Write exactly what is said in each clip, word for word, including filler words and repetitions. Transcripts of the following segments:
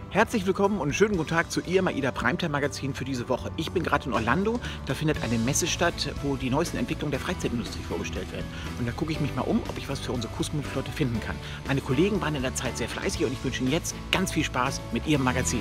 Herzlich willkommen und einen schönen guten Tag zu Ihrem AIDA Primetime Magazin für diese Woche. Ich bin gerade in Orlando, da findet eine Messe statt, wo die neuesten Entwicklungen der Freizeitindustrie vorgestellt werden. Und da gucke ich mich mal um, ob ich was für unsere Kussmundflotte finden kann. Meine Kollegen waren in der Zeit sehr fleißig und ich wünsche Ihnen jetzt ganz viel Spaß mit Ihrem Magazin.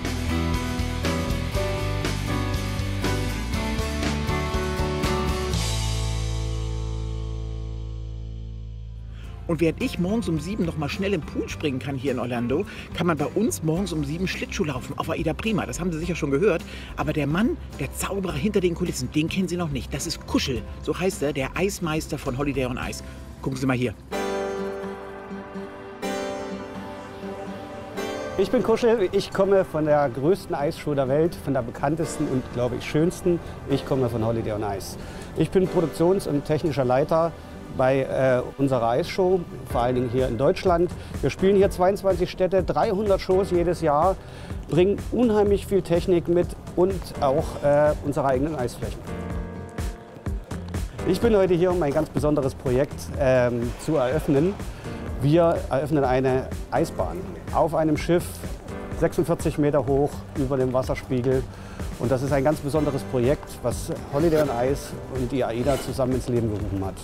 Und während ich morgens um sieben noch mal schnell im Pool springen kann hier in Orlando, kann man bei uns morgens um sieben Schlittschuh laufen auf AIDA Prima. Das haben Sie sicher schon gehört. Aber der Mann, der Zauberer hinter den Kulissen, den kennen Sie noch nicht. Das ist Kuschel, so heißt er, der Eismeister von Holiday on Ice. Gucken Sie mal hier. Ich bin Kuschel, ich komme von der größten Eisshow der Welt, von der bekanntesten und, glaube ich, schönsten. Ich komme von Holiday on Ice. Ich bin Produktions- und technischer Leiter bei äh, unserer Eisshow, vor allen Dingen hier in Deutschland. Wir spielen hier zweiundzwanzig Städte, dreihundert Shows jedes Jahr, bringen unheimlich viel Technik mit und auch äh, unsere eigenen Eisflächen. Ich bin heute hier, um ein ganz besonderes Projekt ähm, zu eröffnen. Wir eröffnen eine Eisbahn auf einem Schiff, sechsundvierzig Meter hoch über dem Wasserspiegel. Und das ist ein ganz besonderes Projekt, was Holiday on Ice und die AIDA zusammen ins Leben gerufen hat.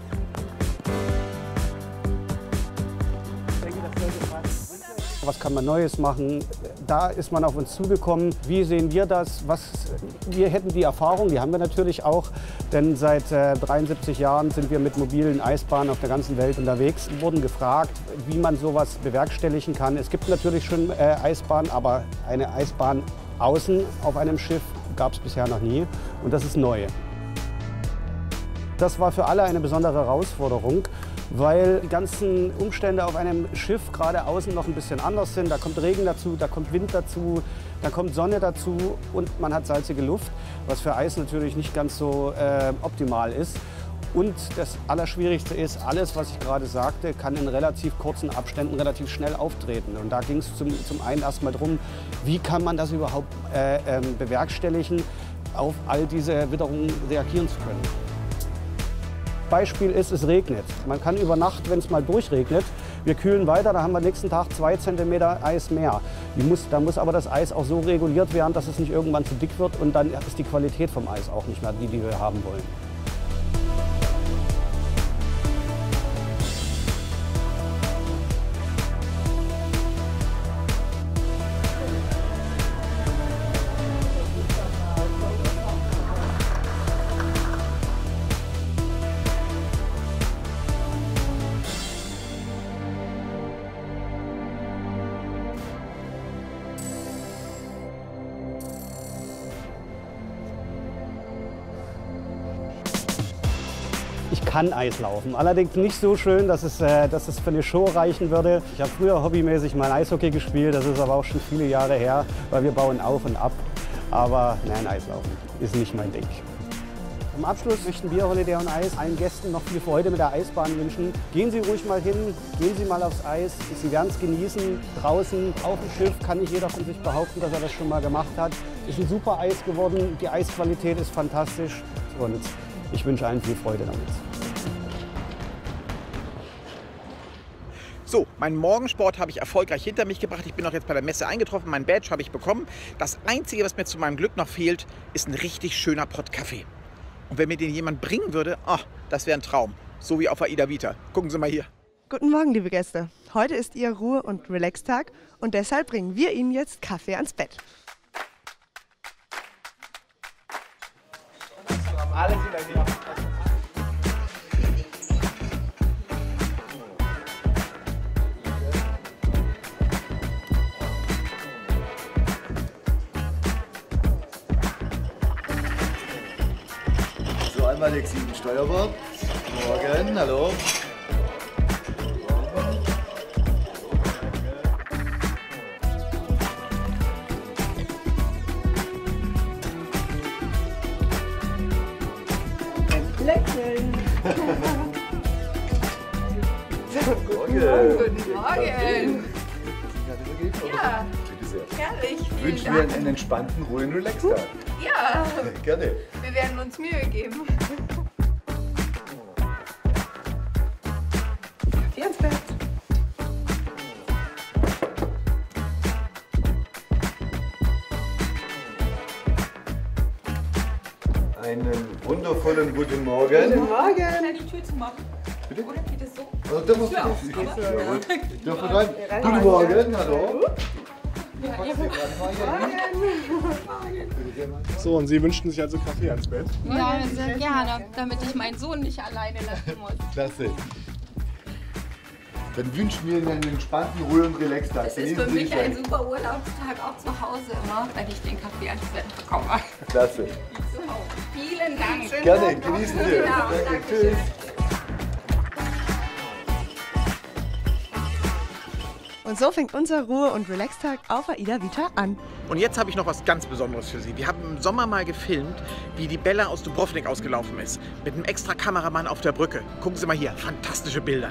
Was kann man Neues machen? Da ist man auf uns zugekommen. Wie sehen wir das? Was, wir hätten die Erfahrung, die haben wir natürlich auch, denn seit äh, dreiundsiebzig Jahren sind wir mit mobilen Eisbahnen auf der ganzen Welt unterwegs. Wir wurden gefragt, wie man sowas bewerkstelligen kann. Es gibt natürlich schon äh, Eisbahnen, aber eine Eisbahn außen auf einem Schiff gab es bisher noch nie und das ist neu. Das war für alle eine besondere Herausforderung, weil die ganzen Umstände auf einem Schiff gerade außen noch ein bisschen anders sind. Da kommt Regen dazu, da kommt Wind dazu, da kommt Sonne dazu und man hat salzige Luft, was für Eis natürlich nicht ganz so äh, optimal ist. Und das Allerschwierigste ist, alles, was ich gerade sagte, kann in relativ kurzen Abständen relativ schnell auftreten. Und da ging es zum, zum einen erstmal darum, wie kann man das überhaupt äh, äh, bewerkstelligen, auf all diese Witterungen reagieren zu können. Beispiel ist, es regnet. Man kann über Nacht, wenn es mal durchregnet, wir kühlen weiter, da haben wir nächsten Tag zwei Zentimeter Eis mehr. Die muss, da muss aber das Eis auch so reguliert werden, dass es nicht irgendwann zu dick wird und dann ist die Qualität vom Eis auch nicht mehr die, die wir haben wollen. Ich kann Eislaufen, allerdings nicht so schön, dass es, äh, dass es für eine Show reichen würde. Ich habe früher hobbymäßig mal Eishockey gespielt, das ist aber auch schon viele Jahre her, weil wir bauen auf und ab. Aber nein, Eislaufen ist nicht mein Ding. Zum Abschluss möchten wir Holiday on Ice allen Gästen noch viel Freude mit der Eisbahn wünschen. Gehen Sie ruhig mal hin, gehen Sie mal aufs Eis. Sie werden es genießen. Draußen auf dem Schiff kann nicht jeder von sich behaupten, dass er das schon mal gemacht hat. Ist ein super Eis geworden, die Eisqualität ist fantastisch und ich wünsche allen viel Freude damit. So, meinen Morgensport habe ich erfolgreich hinter mich gebracht. Ich bin auch jetzt bei der Messe eingetroffen. Mein Badge habe ich bekommen. Das Einzige, was mir zu meinem Glück noch fehlt, ist ein richtig schöner Pott Kaffee. Und wenn mir den jemand bringen würde, oh, das wäre ein Traum. So wie auf AIDA Vita. Gucken Sie mal hier. Guten Morgen, liebe Gäste. Heute ist Ihr Ruhe- und Relax-Tag und deshalb bringen wir Ihnen jetzt Kaffee ans Bett. Alles wieder hier. So, einmal Deck sieben Steuerbord. Morgen, hallo. Lächeln! Morgen. Guten Morgen! Ja, Bitte sehr. herrlich. Ich Vielen wünsche mir Dank. einen entspannten, ruhigen Relax-Tag. Ja, Gerne. wir werden uns Mühe geben. Kaffee ans Bett. Einen wundervollen guten Morgen. Guten Morgen. Kann ich die Tür zumachen? Bitte? Oder geht es so? Also, da muss Tür auf, ich aber- Jawohl. Dürfen wir rein? Guten Morgen, hallo. So, und Sie wünschten sich also Kaffee ans Bett? Ja, sehr gerne, damit ich meinen Sohn nicht alleine lassen muss. Klasse. Dann wünschen wir Ihnen einen entspannten, ruhigen Relax-Tag. Das ist für mich ein super Urlaubstag, auch zu Hause immer, wenn ich den Kaffee ans Bett bekomme. Klasse. Vielen Dank. Gerne, genießen Sie. Ja, Danke, danke tschüss. Und so fängt unser Ruhe- und Relax-Tag auf AIDA Vita an. Und jetzt habe ich noch was ganz Besonderes für Sie. Wir haben im Sommer mal gefilmt, wie die Bella aus Dubrovnik ausgelaufen ist. Mit einem extra Kameramann auf der Brücke. Gucken Sie mal hier, fantastische Bilder.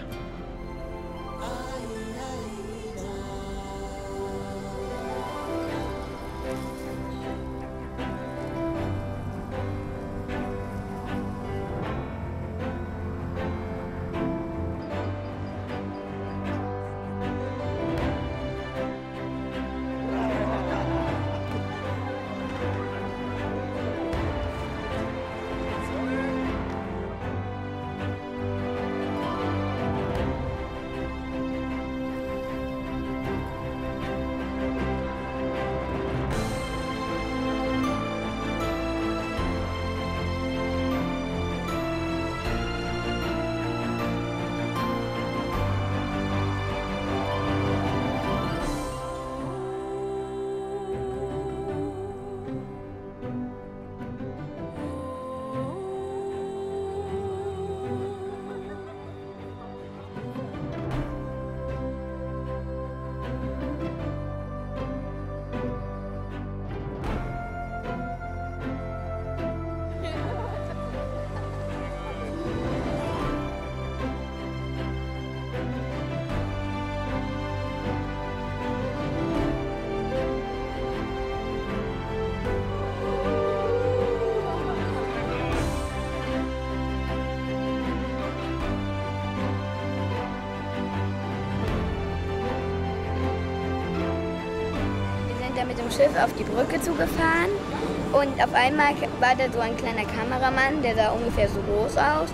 Mit dem Schiff auf die Brücke zugefahren und auf einmal war da so ein kleiner Kameramann, der sah ungefähr so groß aus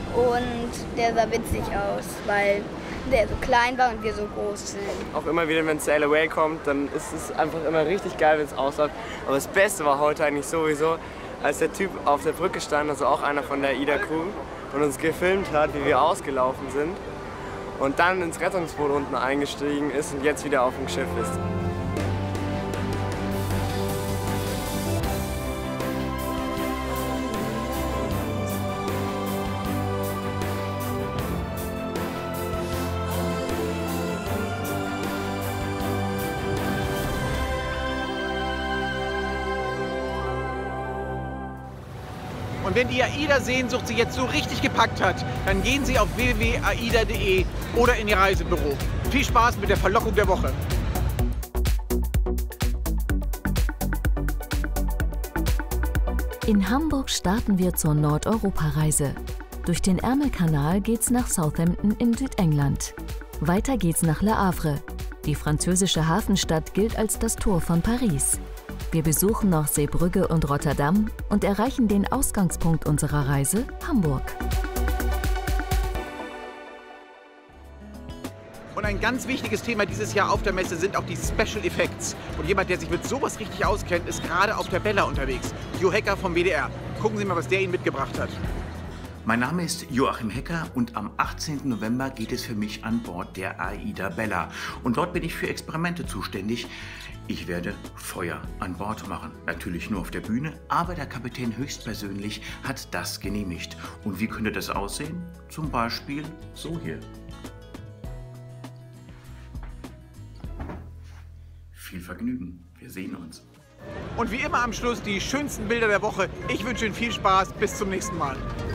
und der sah witzig aus, weil der so klein war und wir so groß sind. Auch immer wieder, wenn Sail Away kommt, dann ist es einfach immer richtig geil, wenn es ausschaut. Aber das Beste war heute eigentlich sowieso, als der Typ auf der Brücke stand, also auch einer von der AIDA-Crew, und uns gefilmt hat, wie wir ausgelaufen sind und dann ins Rettungsboot unten eingestiegen ist und jetzt wieder auf dem Schiff ist. Und wenn die AIDA-Sehnsucht Sie jetzt so richtig gepackt hat, dann gehen Sie auf w w w punkt aida punkt de oder in Ihr Reisebüro. Viel Spaß mit der Verlockung der Woche. In Hamburg starten wir zur Nordeuropa-Reise. Durch den Ärmelkanal geht's nach Southampton in Südengland. Weiter geht's nach Le Havre. Die französische Hafenstadt gilt als das Tor von Paris. Wir besuchen noch Seebrugge und Rotterdam und erreichen den Ausgangspunkt unserer Reise, Hamburg. Und ein ganz wichtiges Thema dieses Jahr auf der Messe sind auch die Special Effects. Und jemand, der sich mit sowas richtig auskennt, ist gerade auf der Bella unterwegs. Jo Hecker vom W D R. Gucken Sie mal, was der Ihnen mitgebracht hat. Mein Name ist Joachim Hecker und am achtzehnten November geht es für mich an Bord der AIDA Bella. Und dort bin ich für Experimente zuständig. Ich werde Feuer an Bord machen. Natürlich nur auf der Bühne, aber der Kapitän höchstpersönlich hat das genehmigt. Und wie könnte das aussehen? Zum Beispiel so hier. Viel Vergnügen. Wir sehen uns. Und wie immer am Schluss die schönsten Bilder der Woche. Ich wünsche Ihnen viel Spaß. Bis zum nächsten Mal.